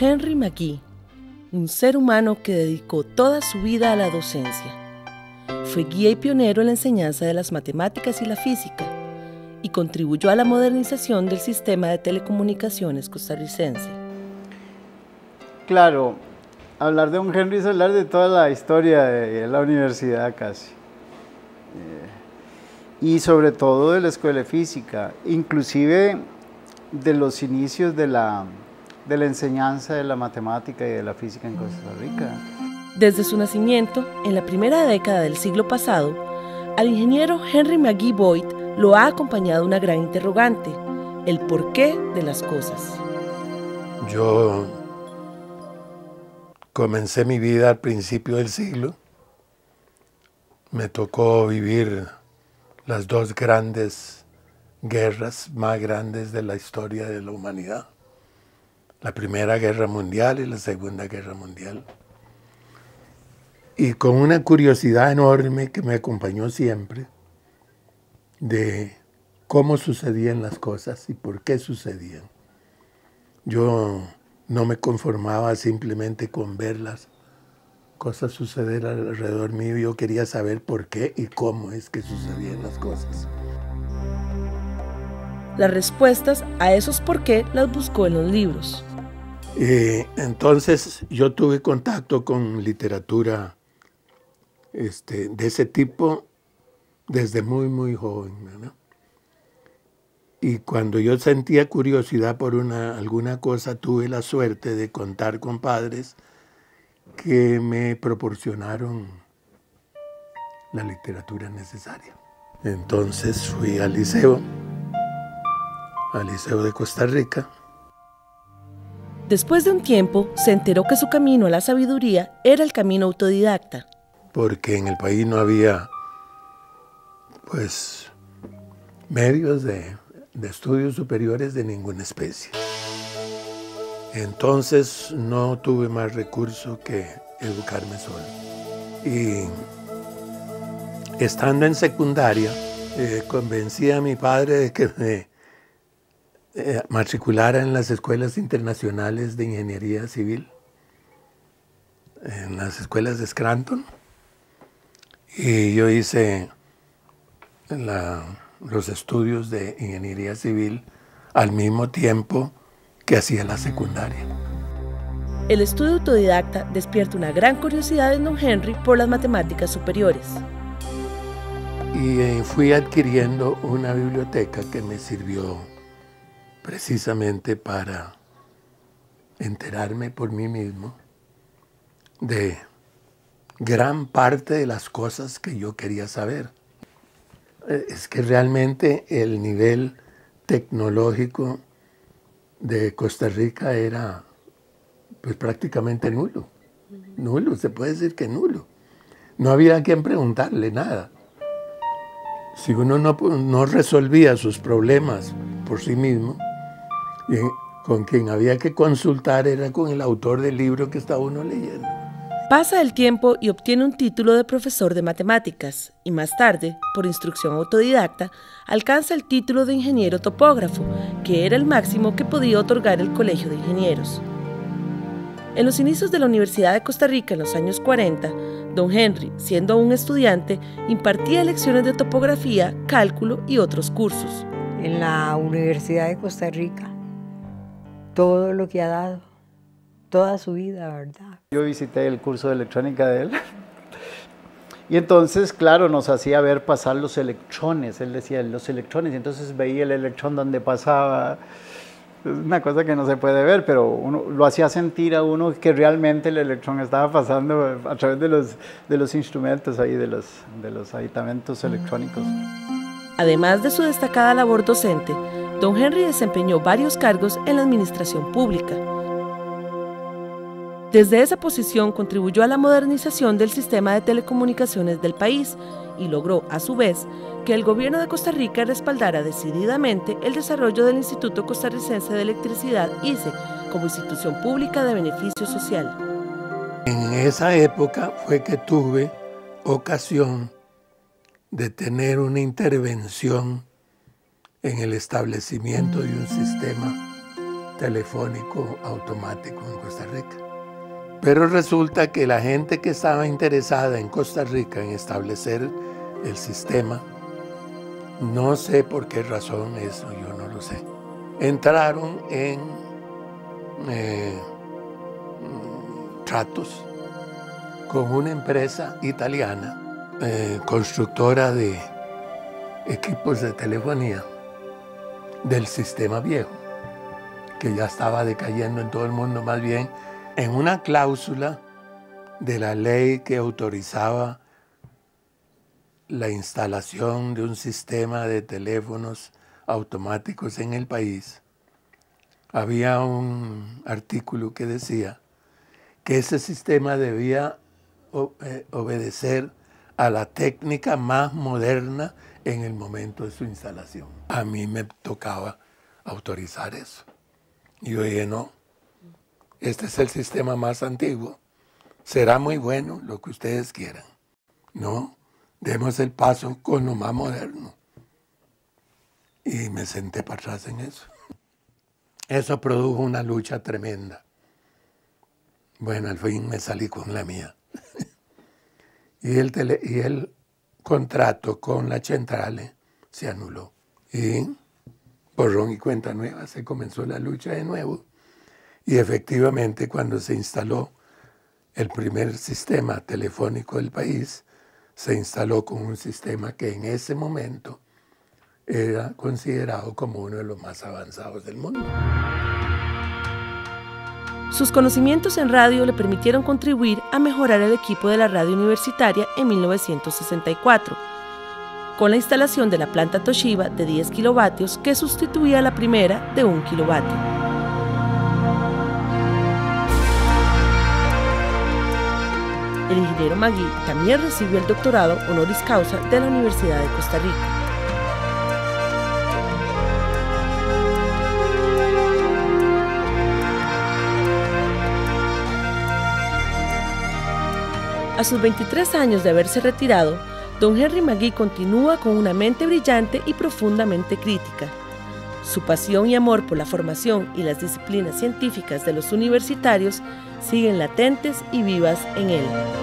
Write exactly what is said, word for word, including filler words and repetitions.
Henry McGee, un ser humano que dedicó toda su vida a la docencia. Fue guía y pionero en la enseñanza de las matemáticas y la física, y contribuyó a la modernización del sistema de telecomunicaciones costarricense. Claro, hablar de un Henry es hablar de toda la historia de la universidad casi. Eh, y sobre todo de la escuela de física, inclusive de los inicios de la, de la enseñanza de la matemática y de la física en Costa Rica. Desde su nacimiento, en la primera década del siglo pasado, al ingeniero Henry McGee Boyd lo ha acompañado una gran interrogante: el porqué de las cosas. Yo comencé mi vida al principio del siglo. Me tocó vivir las dos grandes guerras más grandes de la historia de la humanidad. La Primera Guerra Mundial y la Segunda Guerra Mundial. Y con una curiosidad enorme que me acompañó siempre de cómo sucedían las cosas y por qué sucedían. Yo no me conformaba simplemente con ver las cosas suceder alrededor mío. Yo quería saber por qué y cómo es que sucedían las cosas. Las respuestas a esos por qué las buscó en los libros. Eh, entonces yo tuve contacto con literatura este, de ese tipo desde muy, muy joven, ¿no? Y cuando yo sentía curiosidad por una, alguna cosa, tuve la suerte de contar con padres que me proporcionaron la literatura necesaria. Entonces fui al liceo, al Liceo de Costa Rica. Después de un tiempo, se enteró que su camino a la sabiduría era el camino autodidacta. Porque en el país no había, pues, medios de, de estudios superiores de ninguna especie. Entonces no tuve más recurso que educarme solo. Y estando en secundaria, eh, convencí a mi padre de que me eh, matriculara en las escuelas internacionales de ingeniería civil, en las escuelas de Scranton. Y yo hice la, los estudios de ingeniería civil al mismo tiempo que hacía la secundaria. El estudio autodidacta despierta una gran curiosidad en don Henry por las matemáticas superiores. Y eh, fui adquiriendo una biblioteca que me sirvió precisamente para enterarme por mí mismo de gran parte de las cosas que yo quería saber. Es que realmente el nivel tecnológico de Costa Rica era pues prácticamente nulo. Nulo, se puede decir que nulo. No había a quien preguntarle nada. Si uno no, no resolvía sus problemas por sí mismo, y con quien había que consultar era con el autor del libro que estaba uno leyendo. Pasa el tiempo y obtiene un título de profesor de matemáticas y más tarde, por instrucción autodidacta, alcanza el título de ingeniero topógrafo, que era el máximo que podía otorgar el Colegio de Ingenieros. En los inicios de la Universidad de Costa Rica en los años cuarenta, don Henry, siendo aún estudiante, impartía lecciones de topografía, cálculo y otros cursos. En la Universidad de Costa Rica, todo lo que ha dado, toda su vida, ¿verdad? Yo visité el curso de electrónica de él y entonces, claro, nos hacía ver pasar los electrones. Él decía los electrones y entonces veía el electrón donde pasaba. Es una cosa que no se puede ver, pero uno, lo hacía sentir a uno que realmente el electrón estaba pasando a través de los, de los instrumentos ahí, de los, de los aditamentos electrónicos. Además de su destacada labor docente, don Henry desempeñó varios cargos en la administración pública. Desde esa posición contribuyó a la modernización del sistema de telecomunicaciones del país y logró, a su vez, que el gobierno de Costa Rica respaldara decididamente el desarrollo del Instituto Costarricense de Electricidad, I C E, como institución pública de beneficio social. En esa época fue que tuve ocasión de tener una intervención en el establecimiento de un sistema telefónico automático en Costa Rica. Pero resulta que la gente que estaba interesada en Costa Rica en establecer el sistema, no sé por qué razón, eso yo no lo sé, entraron en eh, tratos con una empresa italiana, eh, constructora de equipos de telefonía del sistema viejo, que ya estaba decayendo en todo el mundo, más bien en una cláusula de la ley que autorizaba la instalación de un sistema de teléfonos automáticos en el país. Había un artículo que decía que ese sistema debía obedecer a la técnica más moderna en el momento de su instalación. A mí me tocaba autorizar eso. Y yo dije, no, este es el sistema más antiguo, será muy bueno lo que ustedes quieran. No, demos el paso con lo más moderno. Y me senté para atrás en eso. Eso produjo una lucha tremenda. Bueno, al fin me salí con la mía. y, el tele, y el contrato con la Centrale se anuló. Y borrón y cuenta nueva, se comenzó la lucha de nuevo. Y efectivamente, cuando se instaló el primer sistema telefónico del país, se instaló con un sistema que en ese momento era considerado como uno de los más avanzados del mundo. Sus conocimientos en radio le permitieron contribuir a mejorar el equipo de la radio universitaria en mil novecientos sesenta y cuatro, con la instalación de la planta Toshiba de diez kilovatios que sustituía a la primera de un kilovatio. El ingeniero Magui también recibió el doctorado honoris causa de la Universidad de Costa Rica. A sus veintitrés años de haberse retirado, don Henry Magui continúa con una mente brillante y profundamente crítica. Su pasión y amor por la formación y las disciplinas científicas de los universitarios siguen latentes y vivas en él.